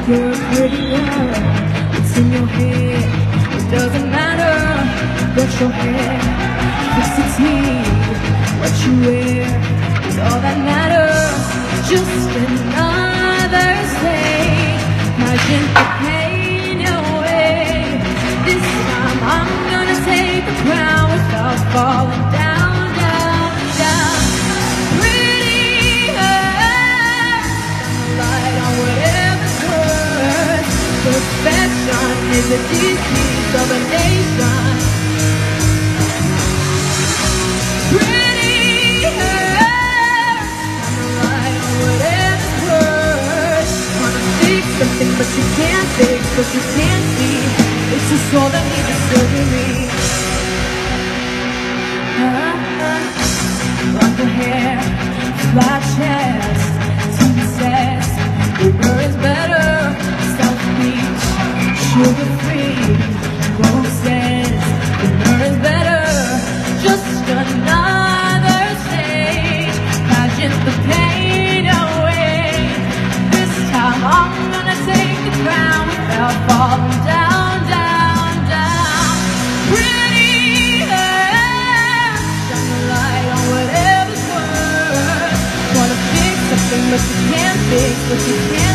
You're a pretty girl, it's in your head. It doesn't matter, brush your hair, fix your teeth. What you wear is all that matters. Just another day, imagine the pain away. This time I'm gonna take the crown without falling down, down, down. Pretty girl, light on whatever's worth. Perfection is a disease of a nation. Pretty girl, light on whatever's worth. Wanna fix something but you can't fix what you can't see. It's a soul that needs a surgery. Blonde hair, flat chest, TV says bigger is better. South Beach, sugar free. Rose says bigger is better. Just another day, imagine the pain away. This time I'm gonna take the crown without falling down, down, down. Pretty girl, shine the light on whatever's worth. Wanna fix something but you can't fix what you can't.